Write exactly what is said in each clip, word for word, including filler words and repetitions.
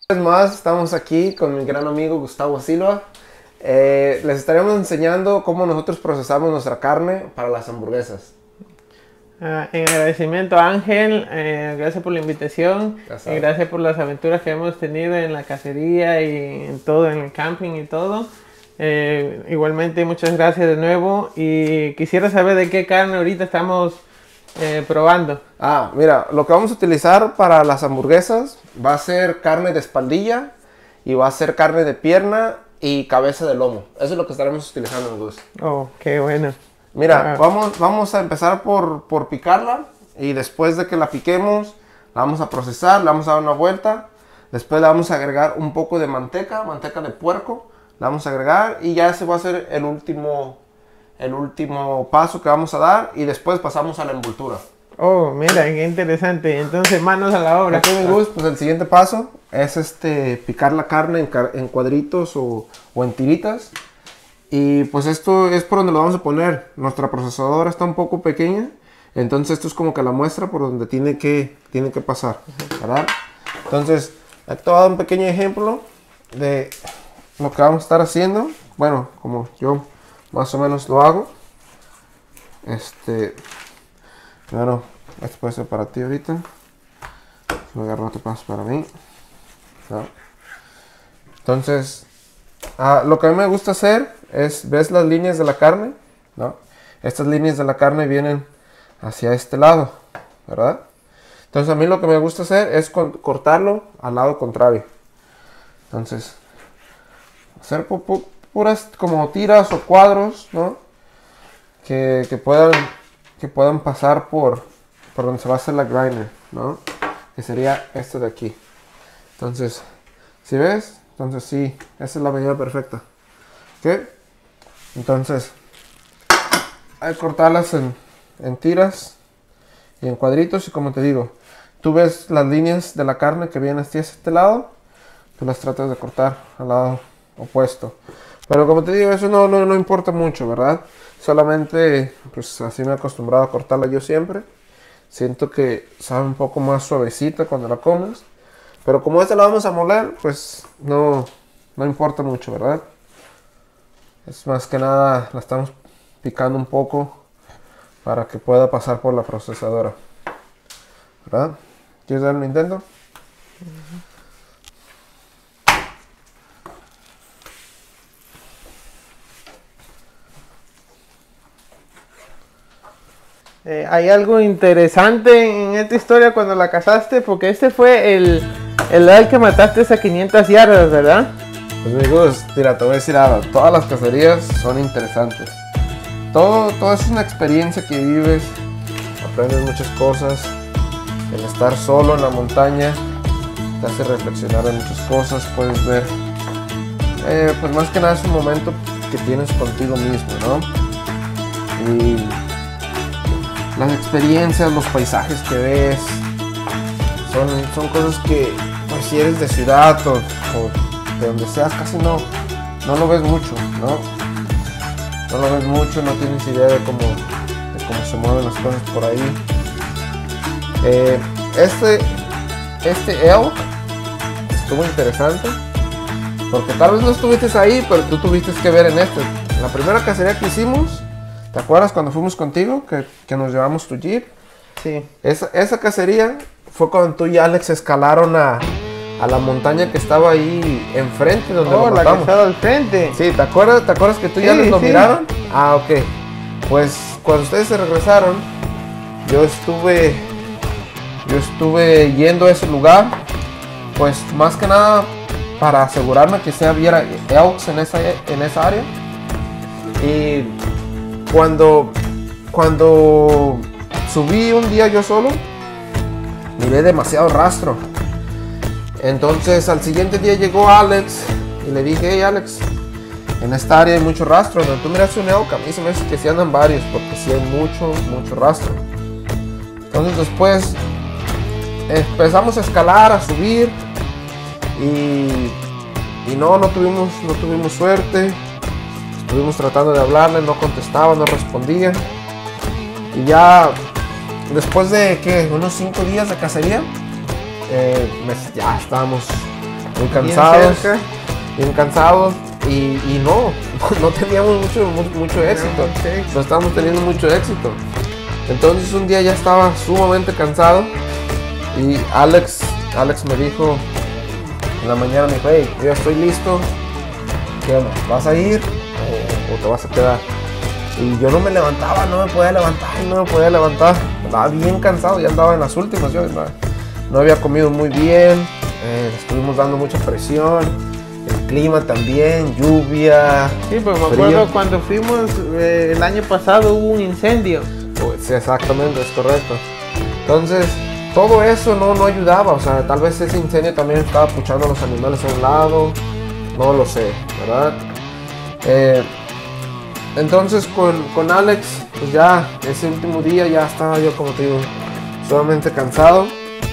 Una vez más estamos aquí con mi gran amigo Gustavo Silva. Eh, les estaremos enseñando cómo nosotros procesamos nuestra carne para las hamburguesas. Uh, en agradecimiento a Ángel, eh, gracias por la invitación y gracias por las aventuras que hemos tenido en la cacería y en todo, en el camping y todo. Eh, igualmente muchas gracias de nuevo y quisiera saber de qué carne ahorita estamos eh, probando. Ah, mira, lo que vamos a utilizar para las hamburguesas va a ser carne de espaldilla y va a ser carne de pierna y cabeza de lomo. Eso es lo que estaremos utilizando, Gus. Oh, qué bueno. Mira, Ah. vamos, vamos a empezar por, por picarla y después de que la piquemos, la vamos a procesar, le vamos a dar una vuelta. Después le vamos a agregar un poco de manteca, manteca de puerco, la vamos a agregar y ya ese va a ser el último, el último paso que vamos a dar y después pasamos a la envoltura. Oh, mira, qué interesante. Entonces, manos a la obra. Aquí, mi Gus, pues el siguiente paso es este, picar la carne en, en cuadritos o, o en tiritas. Y pues esto es por donde lo vamos a poner. Nuestra procesadora está un poco pequeña, entonces esto es como que la muestra por donde tiene que, tiene que pasar, ¿verdad? Entonces, aquí te voy a dar un pequeño ejemplo de lo que vamos a estar haciendo. Bueno, como yo más o menos lo hago. Este, bueno, esto puede ser para ti ahorita. Voy a agarrar otro paso para mí. ¿No? Entonces, ah, lo que a mí me gusta hacer es, ¿ves las líneas de la carne? ¿No? Estas líneas de la carne vienen hacia este lado, ¿verdad? Entonces a mí lo que me gusta hacer es cortarlo al lado contrario. Entonces, hacer pu pu puras como tiras o cuadros, ¿no? Que, que, puedan, que puedan pasar por, por donde se va a hacer la grinder, ¿no? Que sería esto de aquí. Entonces, ¿sí ves? Entonces sí, esa es la medida perfecta. ¿Ok? Entonces, hay que cortarlas en, en tiras y en cuadritos. Y como te digo, tú ves las líneas de la carne que vienen hacia este lado, tú las tratas de cortar al lado opuesto. Pero como te digo, eso no, no, no importa mucho, ¿verdad? Solamente, pues así me he acostumbrado a cortarla yo siempre. Siento que sabe un poco más suavecita cuando la comes. Pero como esta la vamos a moler, pues no, no importa mucho, ¿verdad? Es más que nada, la estamos picando un poco para que pueda pasar por la procesadora, ¿verdad? ¿Quieres dar un intento? Uh-huh. Eh, hay algo interesante en esta historia cuando la cazaste, porque este fue el, el leal que mataste a quinientas yardas, ¿verdad? Pues amigos, mira, te voy a decir algo, todas las cacerías son interesantes. Todo, todo es una experiencia que vives, aprendes muchas cosas. El estar solo en la montaña te hace reflexionar en muchas cosas, puedes ver, eh, pues más que nada es un momento que tienes contigo mismo, ¿no? Y las experiencias, los paisajes que ves, son, son cosas que, pues si eres de ciudad o, o de donde seas, casi no, no lo ves mucho, ¿no? No lo ves mucho, no tienes idea de cómo, de cómo se mueven las cosas por ahí. Eh, este, este elk estuvo interesante, porque tal vez no estuviste ahí, pero tú tuviste que ver en este. En la primera cacería que hicimos, ¿te acuerdas cuando fuimos contigo, que, que nos llevamos tu jeep? Sí. Esa, esa cacería fue cuando tú y Alex escalaron a, a la montaña que estaba ahí enfrente, donde oh, lo matamos. La que estaba al frente. Sí, ¿te acuerdas, ¿te acuerdas que tú y sí, Alex lo sí. miraron? Ah, ok. Pues cuando ustedes se regresaron, yo estuve, yo estuve yendo a ese lugar, pues más que nada para asegurarme que se hubiera elks en esa, en esa área. Y Cuando, cuando subí un día yo solo, miré demasiado rastro. Entonces al siguiente día llegó Alex y le dije, hey Alex, en esta área hay mucho rastro. Donde tú miraste un elk, a mí se me dice que sí andan varios, porque sí hay mucho, mucho rastro. Entonces después empezamos a escalar, a subir y, y no, no tuvimos, no tuvimos suerte. Estuvimos tratando de hablarle, no contestaba, no respondía. Y ya después de ¿qué? unos cinco días de cacería, eh, ya estábamos muy cansados, bien, bien cansados y, y no, no teníamos mucho, mucho éxito, no estábamos teniendo mucho éxito. Entonces un día ya estaba sumamente cansado y Alex, Alex me dijo en la mañana, me dijo, hey, yo ya estoy listo, ¿qué onda? ¿Vas a ir o, o te vas a quedar? Y yo no me levantaba, no me podía levantar, no me podía levantar, estaba bien cansado, ya andaba en las últimas, yo no, no había comido muy bien, eh, estuvimos dando mucha presión, el clima también, lluvia. Sí, pues me frío. Acuerdo cuando fuimos eh, el año pasado hubo un incendio. Pues, sí, exactamente, es correcto. Entonces, todo eso no, no ayudaba, o sea, tal vez ese incendio también estaba puchando a los animales a un lado, no lo sé, ¿verdad? Eh, entonces con, con Alex, pues ya ese último día ya estaba yo, como te digo, sumamente cansado.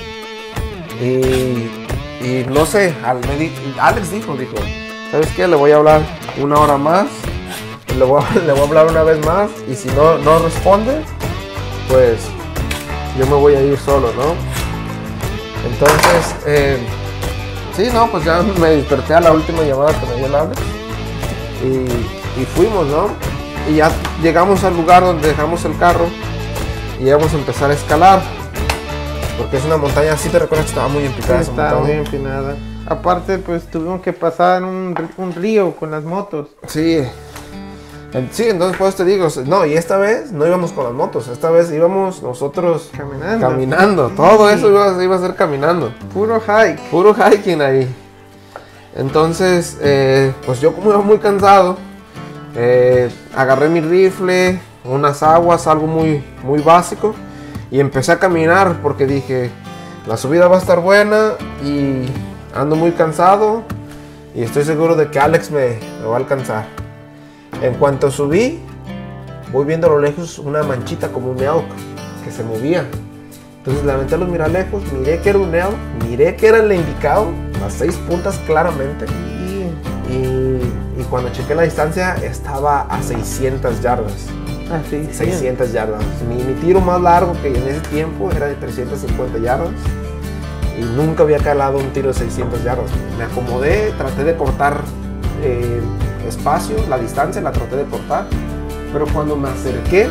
Y, y no sé, Alex dijo, dijo, ¿sabes qué? Le voy a hablar una hora más, le voy a, le voy a hablar una vez más, y si no, no responde, pues yo me voy a ir solo, ¿no? Entonces, eh, sí, no, pues ya me desperté a la última llamada que me dio el Alex y, y fuimos, ¿no? Y ya llegamos al lugar donde dejamos el carro y íbamos a empezar a escalar. Porque es una montaña, así te recuerdas que estaba muy empinada. Sí, estaba muy empinada. Aparte, pues tuvimos que pasar un, un río con las motos. Sí. Sí, entonces pues te digo, no, y esta vez no íbamos con las motos, esta vez íbamos nosotros caminando. Caminando, todo sí. Eso iba, iba a ser caminando. Puro hike. Puro hiking ahí. Entonces, eh, pues yo como iba muy cansado, eh, agarré mi rifle, unas aguas, algo muy, muy básico. Y empecé a caminar porque dije, la subida va a estar buena y ando muy cansado y estoy seguro de que Alex me, me va a alcanzar. En cuanto subí, voy viendo a lo lejos una manchita como un elk que se movía. Entonces la aventé a los mirar lejos, miré que era un elk, miré que era el indicado, las seis puntas claramente. Y, y, y cuando chequé la distancia estaba a seiscientas yardas. Ah, sí, seiscientas yardas. Mi, mi tiro más largo que en ese tiempo era de trescientas cincuenta yardas y nunca había calado un tiro de seiscientas yardas. Me acomodé, traté de cortar eh, espacio, la distancia la traté de cortar, pero cuando me acerqué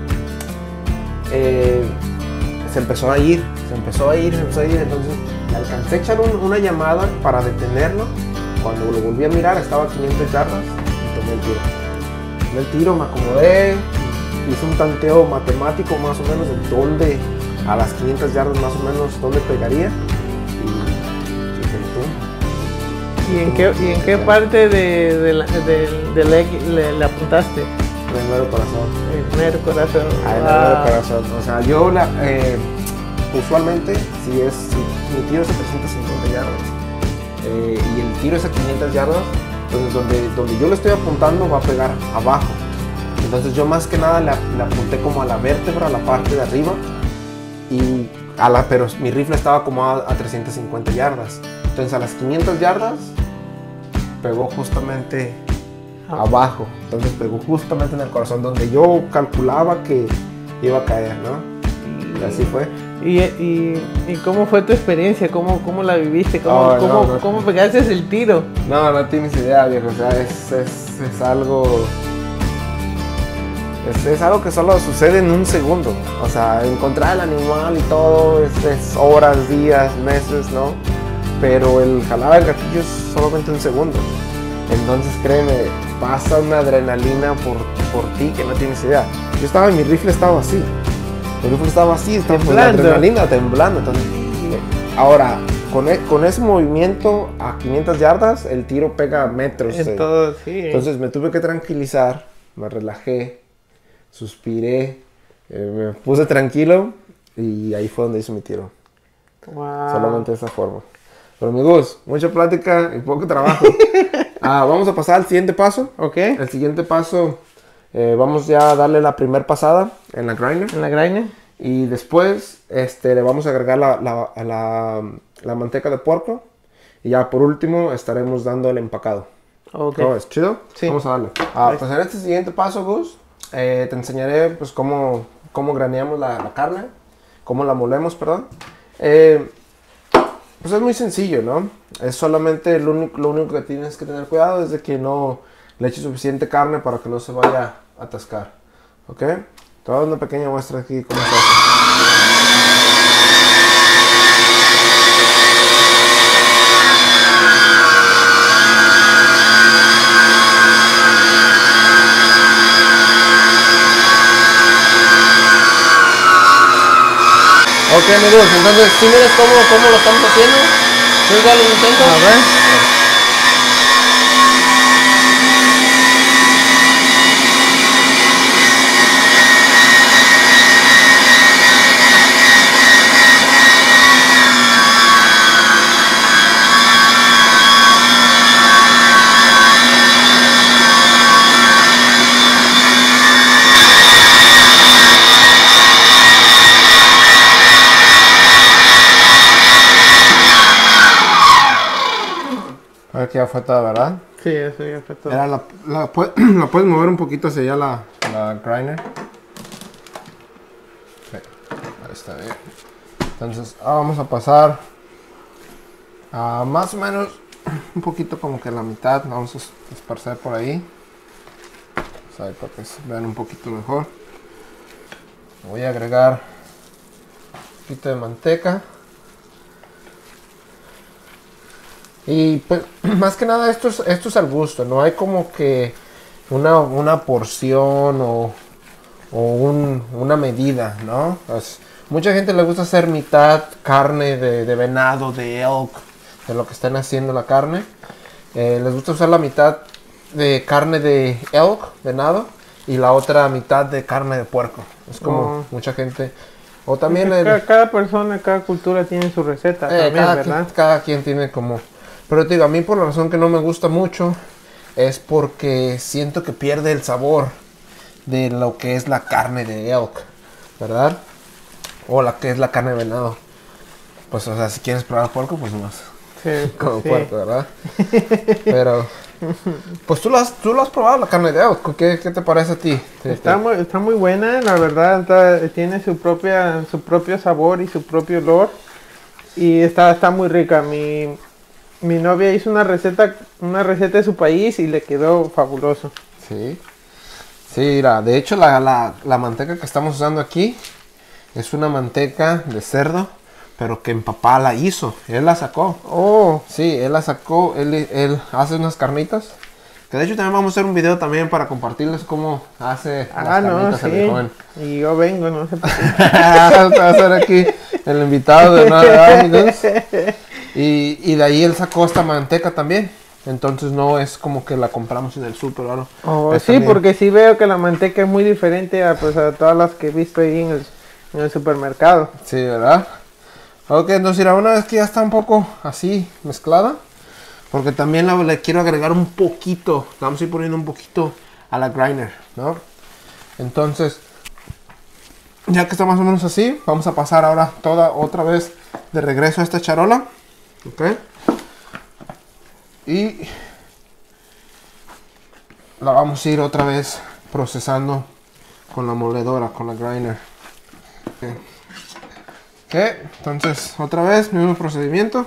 eh, se empezó a ir, se empezó a ir, se empezó a ir, entonces alcancé a echar un, una llamada para detenerlo. Cuando lo volví a mirar estaba a quinientas yardas y tomé el tiro. Tomé el tiro, me acomodé, hice un tanteo matemático más o menos de dónde, a las quinientas yardas más o menos, dónde pegaría y, y, ¿Y en qué, y en qué parte de, de, la, de, de leg le, le apuntaste? En el mero corazón. El mero corazón. Ah, el mero ah. corazón. O sea, yo la, eh, usualmente, si, es, si mi tiro es a trescientas cincuenta yardas eh, y el tiro es a quinientas yardas, entonces donde, donde yo le estoy apuntando va a pegar abajo. Entonces yo más que nada le, le apunté como a la vértebra, a la parte de arriba, y a la, pero mi rifle estaba como a, a trescientas cincuenta yardas. Entonces a las quinientas yardas pegó justamente ah. abajo. Entonces pegó justamente en el corazón donde yo calculaba que iba a caer, ¿no? Y así fue. ¿Y, y, y cómo fue tu experiencia? ¿Cómo, cómo la viviste? ¿Cómo, oh, cómo, no, no, cómo pegaste el tiro? No, no tienes idea, viejo. O sea, es, es, es algo... Es, es algo que solo sucede en un segundo. O sea, encontrar el animal y todo es, es horas, días, meses, ¿no? Pero el jalar el gatillo es solamente un segundo. Entonces, créeme, pasa una adrenalina por, por ti que no tienes idea. Yo estaba, mi rifle estaba así. Mi rifle estaba así, estaba con la adrenalina temblando. Entonces, ahora, con, e, con ese movimiento a quinientas yardas, el tiro pega a metros. Entonces, sí. Entonces me tuve que tranquilizar, me relajé, suspiré, eh, me puse tranquilo y ahí fue donde hice mi tiro. Wow. Solamente de esa forma. Pero amigos, mucha plática y poco trabajo. ah, vamos a pasar al siguiente paso. Ok. El siguiente paso, eh, vamos ya a darle la primera pasada en la grinder. En la grinder. Y después este, le vamos a agregar la, la, la, la manteca de puerco. Y ya por último estaremos dando el empacado. Ok. ¿Cómo es? ¿Chido? Sí. Vamos a darle. Ah, pues en este siguiente paso, Gus, eh, te enseñaré pues cómo, cómo graneamos la, la carne. Cómo la molemos, perdón. Eh, pues es muy sencillo, ¿no? Es solamente lo único, lo único que tienes que tener cuidado es de que no le eches suficiente carne para que no se vaya a atascar. ¿Ok? Te voy a dar una pequeña muestra aquí cómo se hace. Ok, amigos, entonces, ¿sí miras cómo, cómo lo estamos haciendo? ¿Sí ya lo intento? A ver. A ver que ya fue toda, ¿verdad? Sí, eso ya fue todo. Era la, la, la puedes mover un poquito hacia allá la, la grinder. Sí, ahí está bien. Entonces, ahora vamos a pasar a más o menos un poquito como que la mitad. Vamos a esparcer por ahí. O sea, para que se vean un poquito mejor. Voy a agregar un poquito de manteca. Y pues, más que nada esto es, esto es al gusto, no hay como que una, una porción o, o un, una medida, ¿no? Pues, mucha gente le gusta hacer mitad carne de, de venado, de elk, de lo que estén haciendo la carne. Eh, les gusta usar la mitad de carne de elk, venado, y la otra mitad de carne de puerco. Es como Oh. mucha gente... O también... cada, el, cada persona, cada cultura tiene su receta eh, también, cada, ¿verdad? quien, cada quien tiene como... Pero te digo, a mí por la razón que no me gusta mucho es porque siento que pierde el sabor de lo que es la carne de elk, ¿verdad? O la que es la carne de venado. Pues, o sea, si quieres probar puerco, pues más Sí, como sí. puerco, ¿verdad? Pero, pues tú lo has, tú lo has probado la carne de elk. ¿Qué, qué te parece a ti? ¿Te- Está te- muy, está muy buena, la verdad, está- tiene su propia, su propio sabor y su propio olor. Y está, está muy rica. Mi, mi novia hizo una receta, una receta de su país y le quedó fabuloso. Sí. Sí, mira, de hecho la, la, la manteca que estamos usando aquí es una manteca de cerdo, pero que mi papá la hizo, él la sacó. Oh, Sí, él la sacó, él, él hace unas carnitas. Que de hecho también vamos a hacer un video también para compartirles cómo hace ah, las no, carnitas el sí. viejón. Y yo vengo, no sé por qué. Va a ser aquí el invitado de Nueve Amigos. Y, y de ahí él sacó esta manteca también. Entonces no es como que la compramos en el súper, ¿no? Oh, Es sí, también- porque sí veo que la manteca es muy diferente a, pues, a todas las que he visto ahí en el, en el supermercado. Sí, ¿verdad? Ok, entonces mira, una vez que ya está un poco así mezclada, porque también la- le quiero agregar un poquito, le vamos a ir poniendo un poquito a la grinder, ¿no? Entonces, ya que está más o menos así, vamos a pasar ahora toda otra vez de regreso a esta charola, ¿ok? Y la vamos a ir otra vez procesando con la moledora, con la grinder. Ok. Ok, entonces otra vez, mismo procedimiento.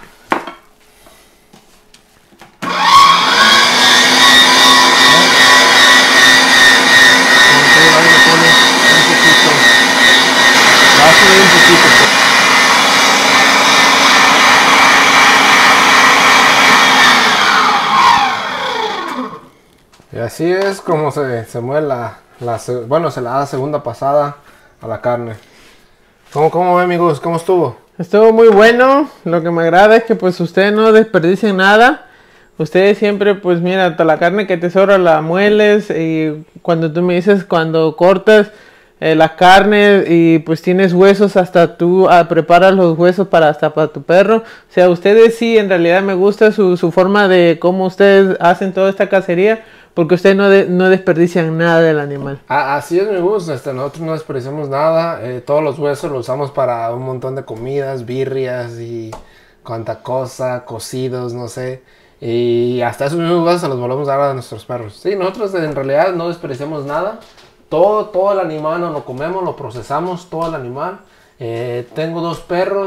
Y así es como se, se mueve la, la se- bueno, se le da la segunda pasada a la carne. ¿Cómo, cómo ve, amigos? ¿Cómo estuvo? Estuvo muy bueno. Lo que me agrada es que pues ustedes no desperdician nada. Ustedes siempre, pues mira, toda la carne que te sobra la mueles. Y cuando tú me dices, cuando cortas eh, la carne y pues tienes huesos, hasta tú ah, preparas los huesos para hasta para tu perro. O sea, ustedes sí, en realidad me gusta su, su forma de cómo ustedes hacen toda esta cacería. Porque ustedes no, de- no desperdician nada del animal. Ah, así es mi gusto, este, nosotros no desperdiciamos nada, eh, todos los huesos los usamos para un montón de comidas, birrias y cuanta cosa, cocidos, no sé. Y hasta esos mismos huesos se los volvemos a dar a nuestros perros. Sí, nosotros en realidad no desperdiciamos nada, todo, todo el animal nos lo comemos, lo procesamos, todo el animal. Eh, tengo dos perros,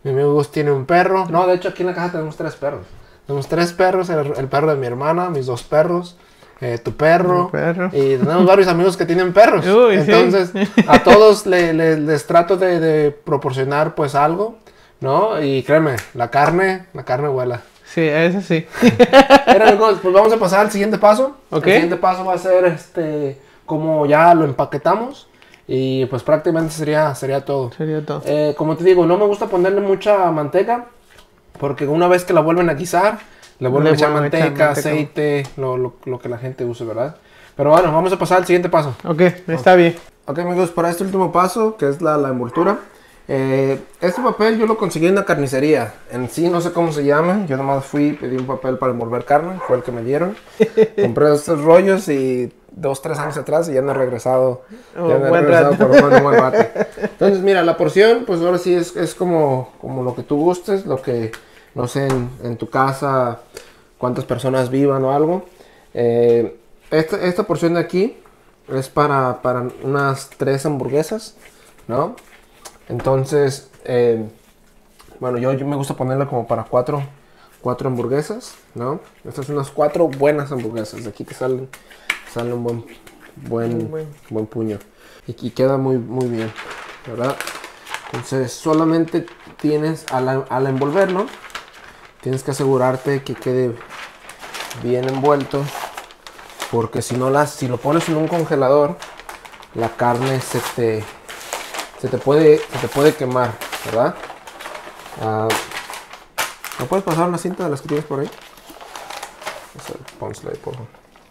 Mi amigo Gus tiene un perro. No, de hecho aquí en la casa tenemos tres perros. Tenemos tres perros, el, el perro de mi hermana, mis dos perros, eh, tu perro, perro. Y tenemos varios amigos que tienen perros. Uy, Entonces, sí. a todos le, le, les trato de, de proporcionar pues algo, ¿no? Y créeme, la carne, la carne vuela. Sí, eso sí. Pero amigos, pues vamos a pasar al siguiente paso. Ok. El siguiente paso va a ser este, como ya lo empaquetamos. Y pues prácticamente sería, sería todo. Sería todo. Eh, como te digo, no me gusta ponerle mucha manteca. Porque una vez que la vuelven a guisar, le vuelven Le a echar vuelven a echar manteca, manteca. aceite, lo, lo, lo que la gente use, ¿verdad? Pero bueno, vamos a pasar al siguiente paso. Ok, está bien. Ok amigos, para este último paso, que es la, la envoltura. Eh, este papel yo lo conseguí en la carnicería. En sí no sé cómo se llama. Yo nomás fui, pedí un papel para envolver carne. Fue el que me dieron. Compré estos rollos y dos, tres años atrás y ya no he regresado. Oh, ya no he buen regresado rato. por un buen rato. Entonces mira, la porción pues ahora sí es, es como, como lo que tú gustes. Lo que, no sé, en, en tu casa, cuántas personas vivan o algo. Eh, esta, esta porción de aquí es para, para unas tres hamburguesas, ¿no? Entonces, eh, bueno, yo, yo me gusta ponerla como para cuatro, cuatro hamburguesas, ¿no? Estas son unas cuatro buenas hamburguesas. De aquí te salen, sale un buen, buen, Buen. buen puño. Y, y queda muy, muy bien, ¿verdad? Entonces, solamente tienes, al, al envolverlo, tienes que asegurarte que quede bien envuelto. Porque si no las, si lo pones en un congelador, la carne se te... Se te, puede, se te puede quemar, ¿verdad? Uh, ¿No puedes pasar una cinta de las que tienes por ahí? Pónsela ahí, por favor.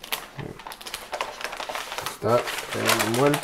Está envuelto.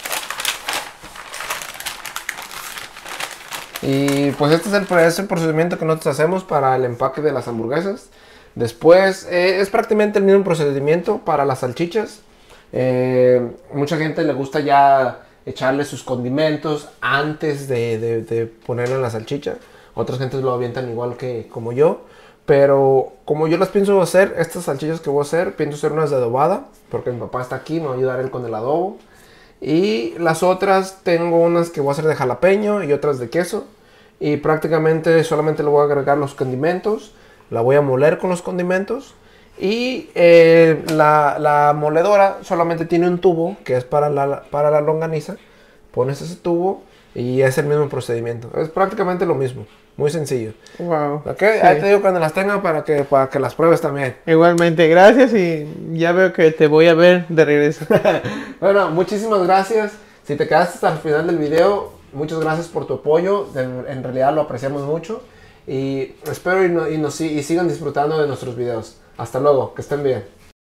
Y pues este es el, es el procedimiento que nosotros hacemos para el empaque de las hamburguesas. Después eh, es prácticamente el mismo procedimiento para las salchichas. Eh, mucha gente le gusta ya echarle sus condimentos antes de, de, de ponerle en la salchicha. Otras gentes lo avientan igual que como yo. Pero como yo las pienso hacer, estas salchichas que voy a hacer, pienso hacer unas de adobada. Porque mi papá está aquí, me va a ayudar él con el adobo. Y las otras tengo unas que voy a hacer de jalapeño y otras de queso. Y prácticamente solamente le voy a agregar los condimentos. La voy a moler con los condimentos. Y eh, la, la moledora solamente tiene un tubo que es para la, para la longaniza. Pones ese tubo y es el mismo procedimiento. Es prácticamente lo mismo. Muy sencillo. Wow. ¿Okay? Sí. Ahí te digo cuando las tenga para que, para que las pruebes también. Igualmente, gracias y ya veo que te voy a ver de regreso. Bueno, muchísimas gracias. Si te quedaste hasta el final del video, muchas gracias por tu apoyo. De, en realidad lo apreciamos mucho. Y espero y, no, y, nos, y sigan disfrutando de nuestros videos. Hasta luego, que estén bien.